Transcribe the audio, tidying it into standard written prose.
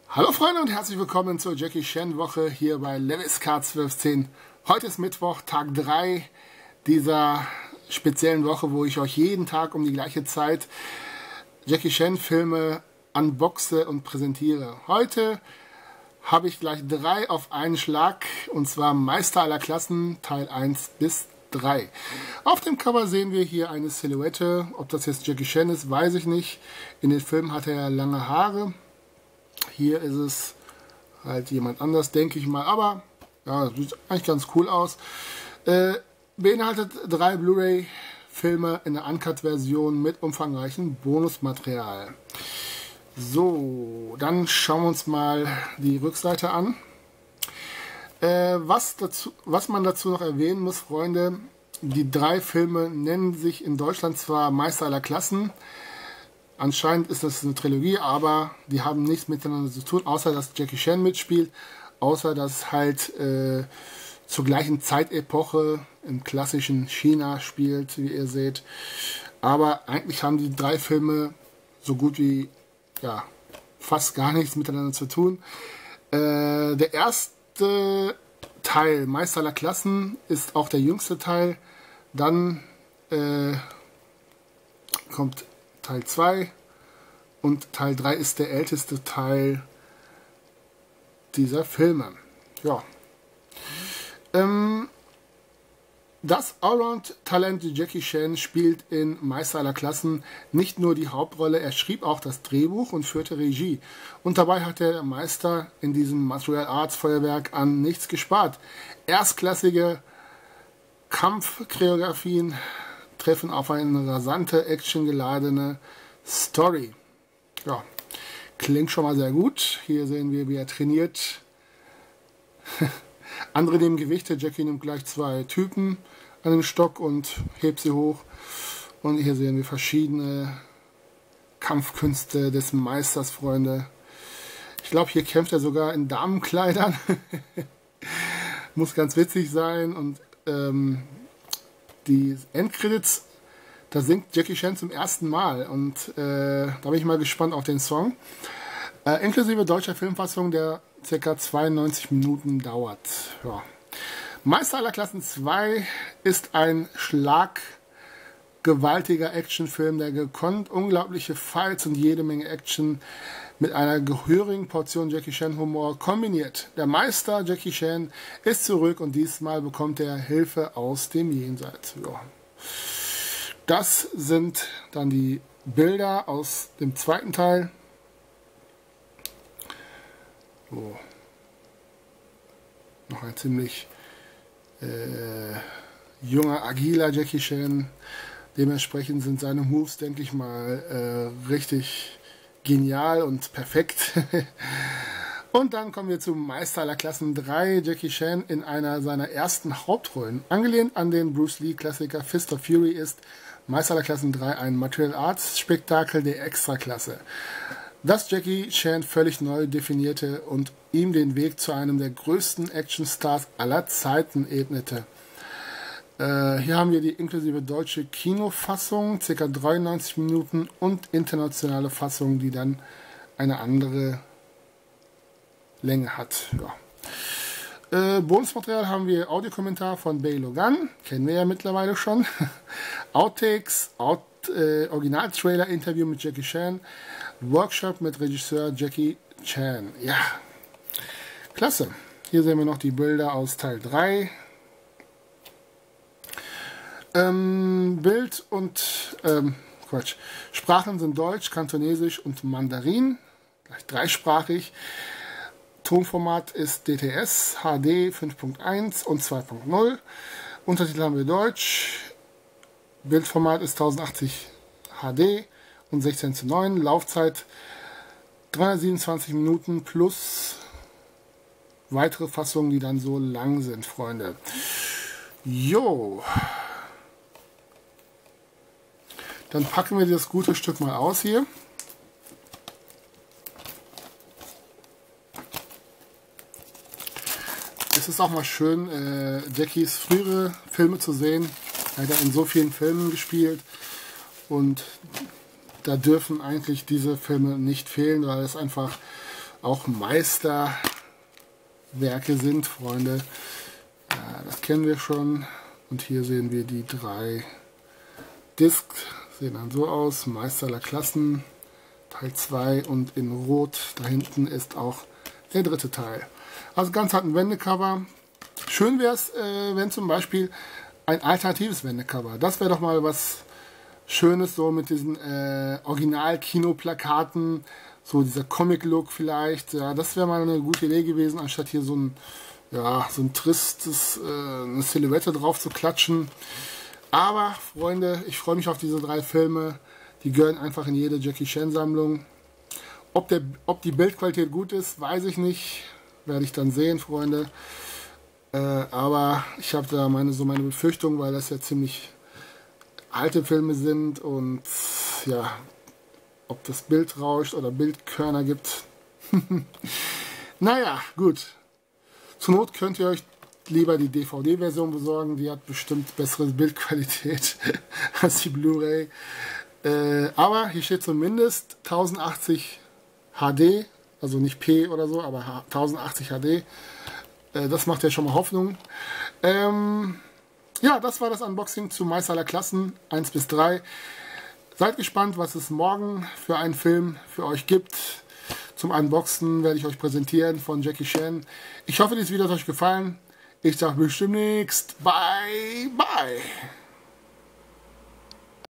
Hallo Freunde und herzlich willkommen zur Jackie Chan Woche hier bei LevisK 1210. Heute ist Mittwoch, Tag 3 dieser speziellen Woche, wo ich euch jeden Tag um die gleiche Zeit Jackie Chan Filme unboxe und präsentiere. Heute habe ich gleich 3 auf einen Schlag, und zwar Meister aller Klassen, Teil 1 bis 3. Auf dem Cover sehen wir hier eine Silhouette. Ob das jetzt Jackie Chan ist, weiß ich nicht. In den Filmen hat er ja lange Haare. Hier ist es halt jemand anders, denke ich mal. Aber ja, sieht eigentlich ganz cool aus. Beinhaltet 3 Blu-ray-Filme in der Uncut-Version mit umfangreichem Bonusmaterial. So, dann schauen wir uns mal die Rückseite an. Was man dazu noch erwähnen muss, Freunde, die 3 Filme nennen sich in Deutschland zwar Meister aller Klassen, anscheinend ist das eine Trilogie, aber die haben nichts miteinander zu tun, außer dass Jackie Chan mitspielt, außer dass halt zur gleichen Zeitepoche im klassischen China spielt, wie ihr seht. Aber eigentlich haben die 3 Filme so gut wie fast gar nichts miteinander zu tun. Der erste Teil, Meister aller Klassen, ist auch der jüngste Teil. Dann kommt Teil 2 und Teil 3 ist der älteste Teil dieser Filme. Ja. Das Allround-Talent Jackie Chan spielt in Meister aller Klassen nicht nur die Hauptrolle, er schrieb auch das Drehbuch und führte Regie. Und dabei hat der Meister in diesem Martial Arts Feuerwerk an nichts gespart. Erstklassige Kampfchoreografien treffen auf eine rasante, actiongeladene Story. Ja, klingt schon mal sehr gut. Hier sehen wir, wie er trainiert. Andere nehmen Gewichte. Jackie nimmt gleich 2 Typen an den Stock und hebt sie hoch. Und hier sehen wir verschiedene Kampfkünste des Meisters, Freunde. Ich glaube, hier kämpft er sogar in Damenkleidern. Muss ganz witzig sein. Und die Endcredits, da singt Jackie Chan zum ersten Mal. Und da bin ich mal gespannt auf den Song. Inklusive deutscher Filmfassung, der ca. 92 Minuten dauert. Ja. Meister aller Klassen 2 ist ein schlaggewaltiger Actionfilm, der gekonnt unglaubliche Fights und jede Menge Action mit einer gehörigen Portion Jackie Chan Humor kombiniert. Der Meister Jackie Chan ist zurück und diesmal bekommt er Hilfe aus dem Jenseits. Ja. Das sind dann die Bilder aus dem zweiten Teil. So. Noch ein ziemlich junger, agiler Jackie Chan. Dementsprechend sind seine Moves, denke ich mal, richtig genial und perfekt. Und dann kommen wir zu Meister aller Klassen 3. Jackie Chan in einer seiner ersten Hauptrollen. Angelehnt an den Bruce Lee Klassiker Fist of Fury ist Meister aller Klassen 3 ein Martial Arts Spektakel der Extraklasse, das Jackie Chan völlig neu definierte und ihm den Weg zu einem der größten Actionstars aller Zeiten ebnete. Hier haben wir die inklusive deutsche Kinofassung, ca. 93 Minuten, und internationale Fassung, die dann eine andere Länge hat. Ja. Bonusmaterial haben wir Audiokommentar von Bey Logan, kennen wir ja mittlerweile schon. Outtakes, Original-Trailer-Interview mit Jackie Chan, Workshop mit Regisseur Jackie Chan. Ja, klasse. Hier sehen wir noch die Bilder aus Teil 3. Bild und Sprachen sind Deutsch, Kantonesisch und Mandarin, gleich dreisprachig. Tonformat ist DTS, HD 5.1 und 2.0. Untertitel haben wir Deutsch. Bildformat ist 1080 HD und 16:9. Laufzeit 327 Minuten plus weitere Fassungen, die dann so lang sind, Freunde. Jo. Dann packen wir das gute Stück mal aus hier. Es ist auch mal schön, Jackies frühere Filme zu sehen. Er hat in so vielen Filmen gespielt und da dürfen eigentlich diese Filme nicht fehlen, weil es einfach auch Meisterwerke sind, Freunde. Ja, das kennen wir schon. Und hier sehen wir die 3 Discs. Sehen dann so aus. Meister aller Klassen, Teil 2, und in Rot da hinten ist auch der 3. Teil. Also ganz hat ein Wendecover. Schön wäre es, wenn zum Beispiel ein alternatives Wendecover. Das wäre doch mal was Schönes, so mit diesen Original-Kinoplakaten, so dieser Comic-Look vielleicht. Ja, das wäre mal eine gute Idee gewesen, anstatt hier so ein, ja, so ein tristes, eine Silhouette drauf zu klatschen. Aber, Freunde, ich freue mich auf diese 3 Filme. Die gehören einfach in jede Jackie Chan Sammlung. Ob die Bildqualität gut ist, weiß ich nicht. Werde ich dann sehen, Freunde. Aber ich habe da meine Befürchtung, weil das ja ziemlich alte Filme sind und ja, ob das Bild rauscht oder Bildkörner gibt. Naja, gut. Zur Not könnt ihr euch lieber die DVD-Version besorgen, die hat bestimmt bessere Bildqualität als die Blu-ray. Aber hier steht zumindest 1080 HD, also nicht P oder so, aber 1080 HD. Das macht ja schon mal Hoffnung. Ja, das war das Unboxing zu Meister aller Klassen 1 bis 3. Seid gespannt, was es morgen für einen Film für euch gibt. Zum Unboxen werde ich euch präsentieren von Jackie Chan. Ich hoffe, dieses Video hat euch gefallen. Ich sage bis demnächst. Bye, bye.